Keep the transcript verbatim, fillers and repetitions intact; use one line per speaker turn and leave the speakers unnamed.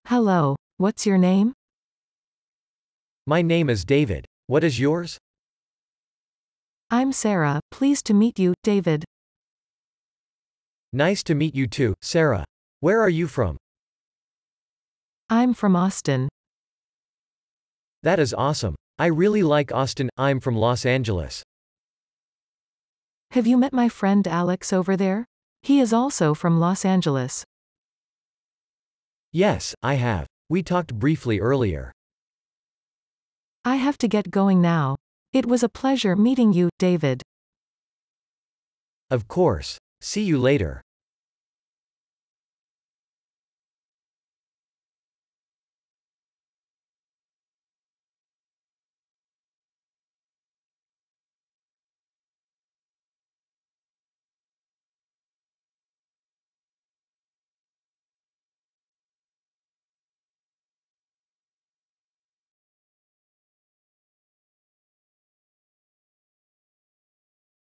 Hello, what's your name?
My name is David. What is yours?
I'm Sarah, pleased to meet you, David.
Nice to meet you too, Sarah. Where are you from?
I'm from Austin.
That is awesome. I really like Austin. I'm from Los Angeles.
Have you met my friend Alex over there? He is also from Los Angeles.
Yes, I have. We talked briefly earlier.
I have to get going now. It was a pleasure meeting you, David.
Of course. See you later.